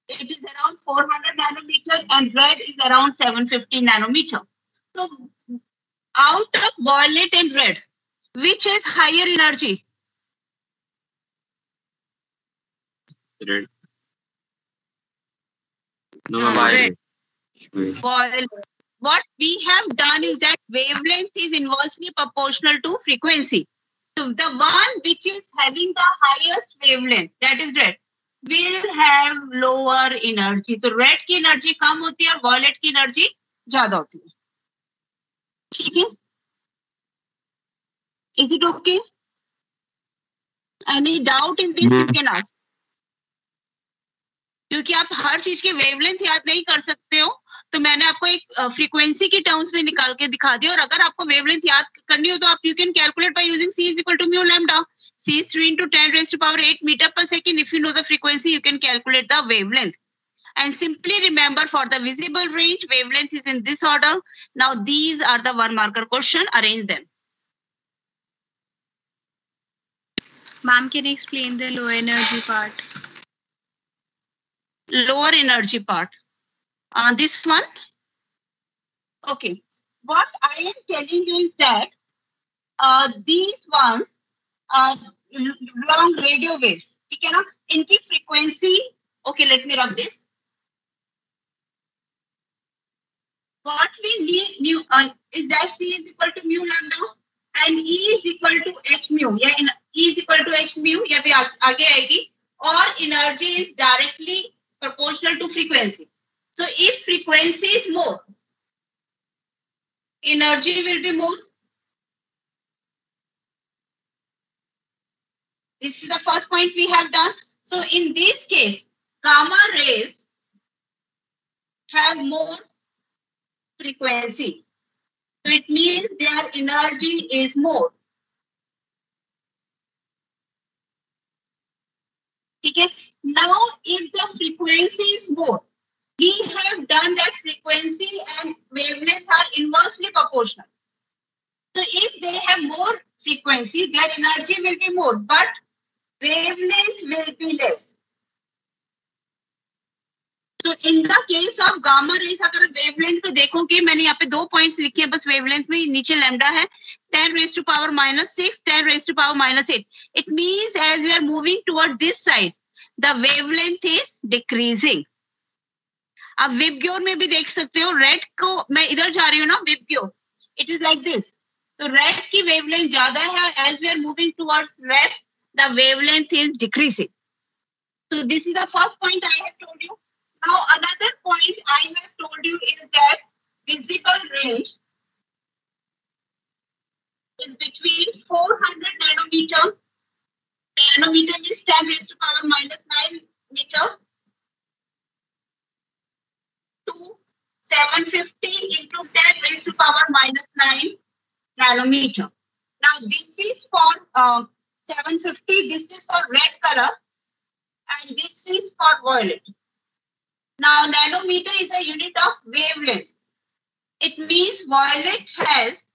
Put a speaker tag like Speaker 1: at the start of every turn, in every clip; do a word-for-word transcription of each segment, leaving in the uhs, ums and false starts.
Speaker 1: it is around four hundred nanometer and red is around seven fifty nanometer. So out of violet and red, which has higher energy?
Speaker 2: Red. No,
Speaker 1: No,
Speaker 2: violet.
Speaker 1: red. Violet. What we have done is that wavelength is inversely proportional to frequency. So the one which is having the highest wavelength, that is red, will have lower energy. तो red की energy कम होती है और violet की energy ज्यादा होती है. ठीक है? Is it okay? Any doubt in this you can ask. क्योंकि आप हर चीज के वेवलेंथ याद नहीं कर सकते हो, तो मैंने आपको एक फ्रीक्वेंसी की टर्म्स में निकाल के दिखा दिया. और अगर आपको वेवलेंथ याद करनी हो तो आप you can calculate by using c is equal to mu lambda. C is three into ten raised to power eight meter per second. If you know the frequency, you can calculate the wavelength. And simply remember, for the visible range, wavelength is in this order. Now these are the one marker question. Arrange them.
Speaker 3: Ma'am, can you explain the low energy part?
Speaker 1: Lower energy part. Uh, this one. Okay. What I am telling you is that uh, these ones are long radio waves. ठीक है ना? इनकी frequency. Okay, let me rub this. What we need new uh, is that C is equal to mu lambda and E is equal to h mu. Yeah, in, E is equal to h mu. ये भी आ, आगे आएगी. Or energy is directly proportional to frequency. So if frequency is more, energy will be more. This is the first point we have done. So in this case, gamma rays have more frequency. So it means their energy is more. Okay. Now, if the frequency is more, we have done that frequency and wavelength are inversely proportional. So if they have more frequency, their energy will be more, but wavelength will be less. So in the case of gamma rays, अगर wavelength को देखोगे, मैंने यहाँ पे दो points लिखे हैं बस wavelength में, नीचे lambda है ten raised to power minus six, ten raised to power minus eight. It means as we are moving towards this side, the wavelength is decreasing. आप विबग्योर में भी देख सकते हो, रेड को मैं इधर जा रही हूँ ना, VIBGYOR, it is like this. तो रेड की wavelength ज्यादा है, as we are moving towards red, the wavelength is decreasing. So this is the first point I have told you. Now another point I have told you is that visible range is between four hundred nanometer, nanometer means ten raised to power minus nine meter, to seven fifty into ten raised to power minus nine nanometer. Now this is for uh, seven fifty, this is for red color, and this is for violet. Now nanometer is a unit of wavelength. It means violet has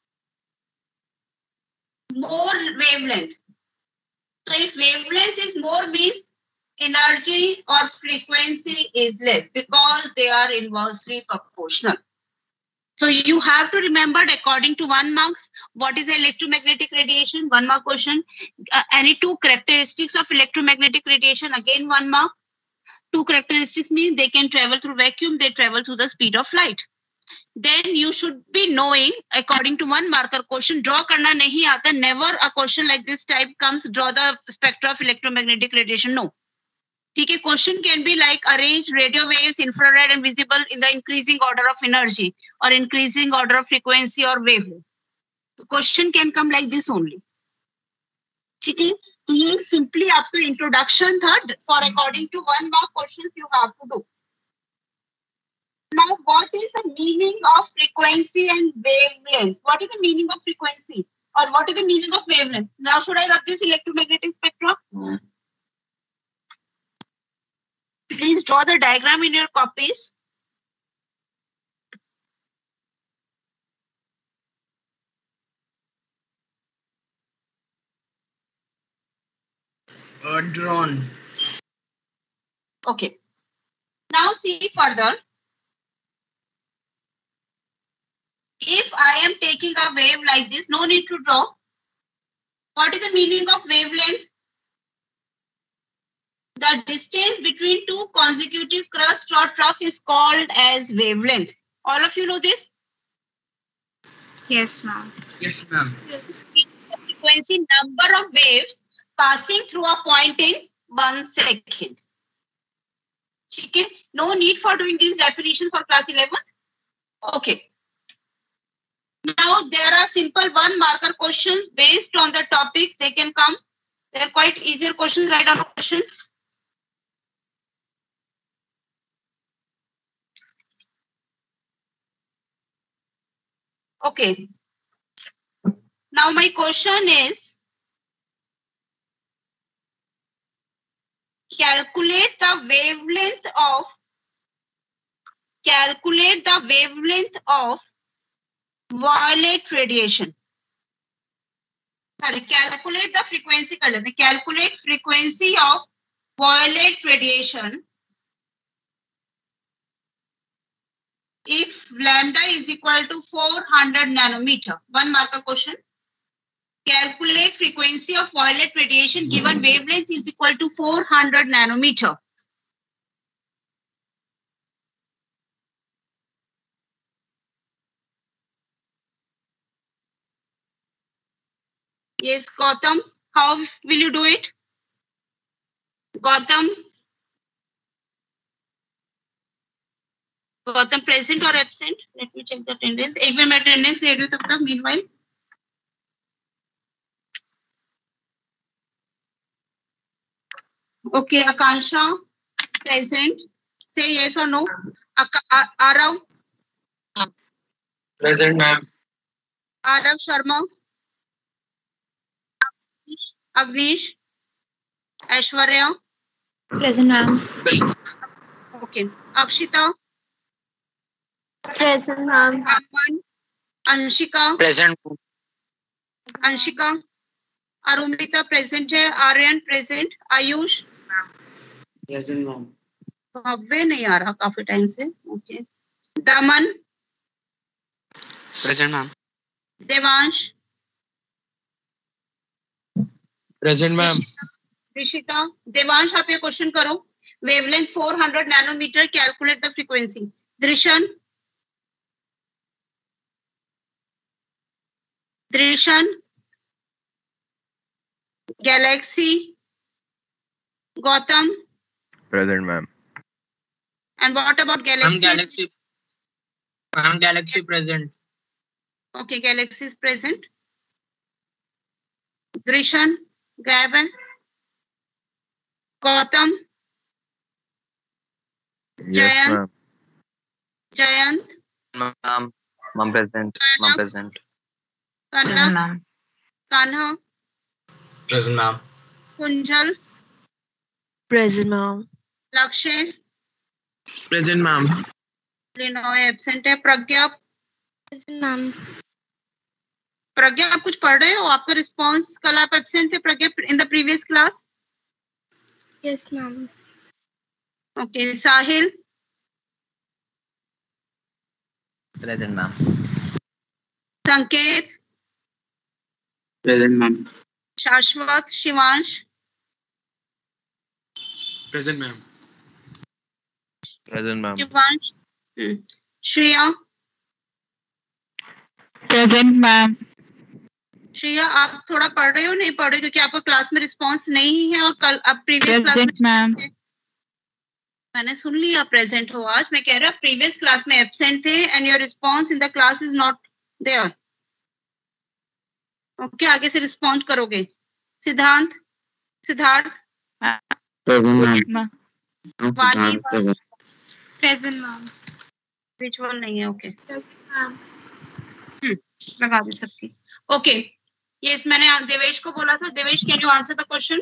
Speaker 1: more wavelength. So if wavelength is more means energy or frequency is less because they are inversely proportional. So you have to remember, according to one marks, what is electromagnetic radiation? One mark question. Uh, any two characteristics of electromagnetic radiation? Again, one mark. Two characteristics means they can travel through vacuum, they travel through the speed of light. Then you should be knowing, according to one marker question, draw karna nahi aata. Never a question like this type comes, draw the spectra of electromagnetic radiation. No. Okay, question can be like arrange radio waves, infrared and visible in the increasing order of energy or increasing order of frequency or wavelength. The question can come like this only. Okay, so ये simply आपका introduction था for according to one mark questions you have to do. Now, what is the meaning of frequency and wavelength? What is the meaning of frequency or what is the meaning of wavelength? Now, should I rub this electromagnetic spectrum? Mm. Please draw the diagram in your copies.
Speaker 4: Uh, drawn.
Speaker 1: Okay. Now see further. If I am taking a wave like this, no need to draw. What is the meaning of wavelength? The distance between two consecutive crust or trough is called as wavelength. All of you know this?
Speaker 3: Yes, ma'am.
Speaker 2: Yes, ma'am.
Speaker 1: The frequency number of waves passing through a point in one second. Okay. No need for doing these definitions for class eleventh. Okay. Now there are simple one marker questions based on the topic. They can come. They're quite easier questions. Write down a question. Okay. Now my question is, calculate the wavelength of calculate the wavelength of violet radiation. Sorry, calculate the frequency color. The calculate frequency of violet radiation if lambda is equal to four hundred nanometer. One marker question. Calculate frequency of violet radiation given wavelength is equal to four hundred nanometer. Yes, Gautam, how will you do it? Gautam? Gautam present or absent? Let me check the attendance. एक minute में attendance ले रही हूँ तब तक meanwhile. Okay, Akansha, present. Say yes or no. Arav?
Speaker 2: Present, ma'am.
Speaker 1: Arav Sharma? Agnish? Aishwarya?
Speaker 3: Present, ma'am.
Speaker 1: Okay. Akshita?
Speaker 3: Present, ma'am.
Speaker 1: Aman? Anshika?
Speaker 2: Present.
Speaker 1: Anshika? Arumita present है. Aryan present. Ayush?
Speaker 2: Present, ma'am.
Speaker 1: भव्य नहीं आ रहा काफी time से. Okay. Daman?
Speaker 2: Present, ma'am.
Speaker 1: Devansh?
Speaker 2: Present, ma'am.
Speaker 1: Rishita? Devansh आप ये question करो. Wavelength four hundred nanometer. Calculate the frequency. Drishan? Drishan? Galaxy? Gautam?
Speaker 4: Present, ma'am.
Speaker 1: And what about Galaxy?
Speaker 2: I'm Galaxy. I'm Galaxy present.
Speaker 1: Okay, Galaxy is present. Drishan? Gaban? Gautam?
Speaker 4: Yes,
Speaker 1: Jayant?
Speaker 4: ma'am.
Speaker 1: Jayant?
Speaker 4: Ma'am. Ma'am present. Ma'am present.
Speaker 1: Kanak? Kanha?
Speaker 2: Present, ma'am.
Speaker 1: Kunjal?
Speaker 3: Present, ma'am.
Speaker 1: Lakshay?
Speaker 2: Present, ma'am.
Speaker 1: Linoy absent है. प्रज्ञा?
Speaker 3: Present, ma'am.
Speaker 1: प्रज्ञा आप कुछ पढ़ रहे हो? आपका response कल आप absent थे Pragya in the previous class.
Speaker 3: Yes, ma'am.
Speaker 1: Okay. Sahil?
Speaker 4: Present, ma'am.
Speaker 1: संकेत?
Speaker 2: Present, ma'am.
Speaker 1: शाश्वत? Shivansh?
Speaker 2: Present, ma'am.
Speaker 4: Present, ma'am.
Speaker 1: Shivansh? हम्म. श्रेया?
Speaker 3: Present, ma'am.
Speaker 1: श्रेया आप थोड़ा पढ़ रहे हो नहीं पढ़ रहे हो क्योंकि आपका क्लास में रिस्पांस नहीं है और कल आप प्रीवियस क्लास में
Speaker 3: ma'am.
Speaker 1: मैंने सुन लिया प्रेजेंट हो आज. मैं कह रहा हूँ प्रीवियस क्लास में एब्सेंट थे and your response in the class is not there. Okay, आगे से रिस्पॉन्ड करोगे. सिद्धांत? सिद्धार्थ?
Speaker 2: Present, ma'am.
Speaker 1: वानी?
Speaker 3: Present, ma'am.
Speaker 1: रिचुअल नहीं है. Okay,
Speaker 3: Present, ma'am.
Speaker 1: लगा दे सबकी. ओके, ये मैंने देवेश को बोला था. Devesh, can you answer the question?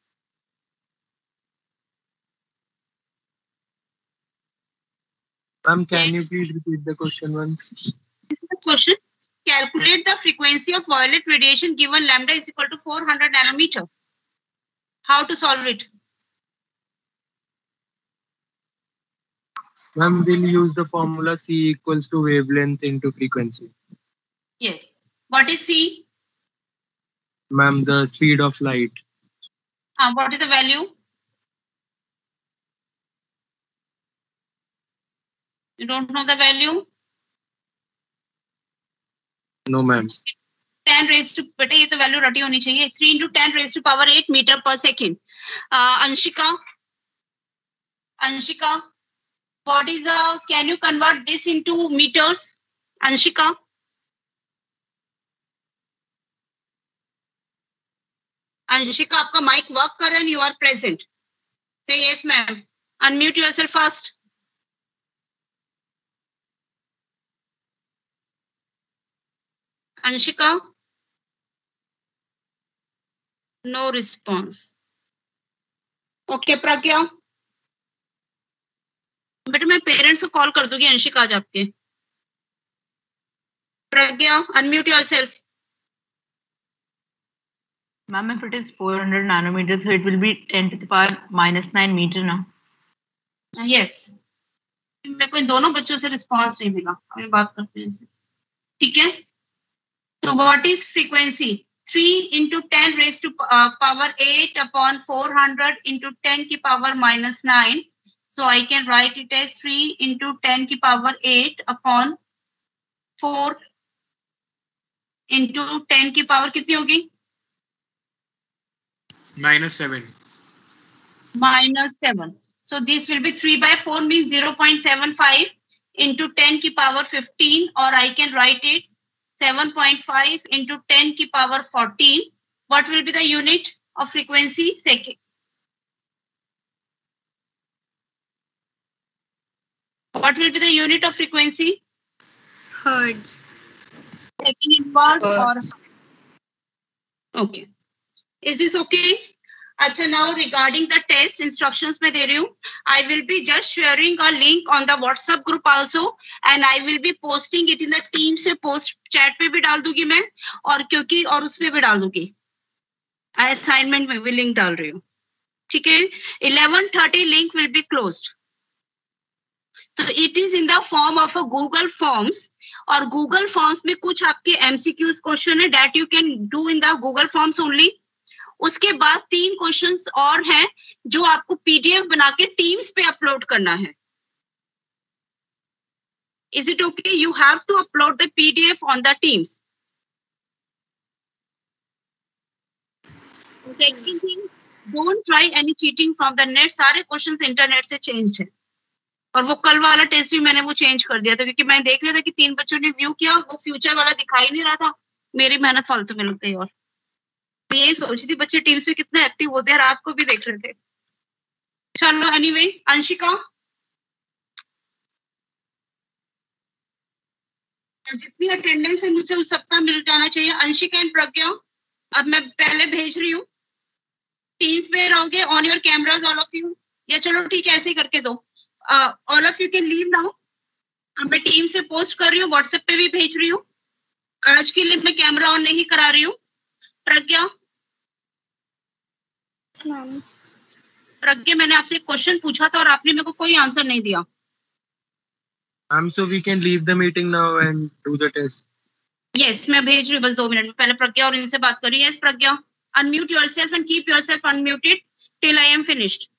Speaker 2: Ma'am, can you please repeat the question once?
Speaker 1: Question: calculate the frequency of violet radiation given lambda is equal to four hundred nanometer. How to solve it?
Speaker 2: Ma'am, we'll use the formula C equals to wavelength into frequency.
Speaker 1: Yes. What is C?
Speaker 2: Ma'am, the speed of light.
Speaker 1: Uh, what is the value? You don't know the value?
Speaker 2: No, ma'am.
Speaker 1: ten raised to, बेटे ये तो value रटी होनी चाहिए. three into ten raised to power eight meter per second. Uh, Anshika, Anshika, what is the? Can you convert this into meters? Anshika. Anshika, आपका mic work कर रहा है and you are present. Say yes, ma'am. Unmute yourself first. Anshika. No response. Okay, Pragya. बेटा मैं parents को call कर दूंगी अंशिका आज आपके. प्रज्ञा, unmute yourself.
Speaker 5: Ma'am, if it is four hundred nanometers, so it will be ten to the power minus nine meter now.
Speaker 1: Yes. मेरे को इन दोनों बच्चों से रिस्पॉन्स नहीं मिला. अभी बात करते हैं इनसे. ठीक है. So what is frequency? three into ten raised to uh, power eight upon four hundred into ten की power minus nine. So I can write it as three into ten की power eight upon four into ten की power कितनी होगी?
Speaker 6: Minus seven.
Speaker 1: Minus seven. So this will be three by four means zero point seven five into ten की power fifteen, or I can write it seven point five into ten की power fourteen. What will be the unit of frequency? Second. What will be the unit of frequency?
Speaker 3: Hertz.
Speaker 1: Second inverse
Speaker 3: Hertz.
Speaker 1: or okay. Is this okay? Acha, now regarding the test instructions मैं दे रही हूँ. I will be just sharing a link on the WhatsApp group also, and I will be posting it in the team से post chat पे भी डाल दूंगी मैं, और क्योंकि और उस पे भी डाल दूंगी. Assignment में भी link डाल रही हूँ. ठीक है. eleven thirty link will be closed. So it is in the form of a Google Forms, और Google Forms में कुछ आपके M C Qs question है that you can do in the Google Forms only. उसके बाद तीन questions और हैं जो आपको पीडीएफ बना के टीम्स पे अपलोड करना है. Is it okay? You have to upload the P D F on the Teams. Second thing, don't try any cheating from the net. सारे क्वेश्चंस इंटरनेट से चेंज है. और वो कल वाला टेस्ट भी मैंने वो चेंज कर दिया था क्योंकि मैं देख लिया था कि तीन बच्चों ने व्यू किया, वो फ्यूचर वाला दिखाई नहीं रहा था. मेरी मेहनत फालतू में लग गई. और मैं यही सोच थी बच्चे टीम्स में कितने एक्टिव होते हैं, रात को भी देख रहे थे. चलो एनीवे, अंशिका जितनी अटेंडेंस है मुझे उस सबका मिल जाना चाहिए. अंशिका एंड प्रज्ञा, अब मैं पहले भेज रही हूँ. टीम्स पे रहोगे on your cameras all of you, या चलो ठीक है ऐसे ही करके दो. All of you can leave now. मैं टीम से पोस्ट कर रही हूँ, व्हाट्सएप पे भी भेज रही हूँ. आज के लिए मैं कैमरा ऑन नहीं करा रही हूँ. प्रज्ञा प्रज्ञा मैंने आपसे एक क्वेश्चन पूछा था और आपने मेरे को कोई आंसर नहीं दिया.
Speaker 2: Ma'am, so we can leave the meeting now and do the test.
Speaker 1: Yes, मैं भेज रही हूँ बस दो मिनट में. पहले प्रज्ञा और इनसे बात करिए. Yes, Pragya, unmute yourself and keep yourself unmuted till I am finished.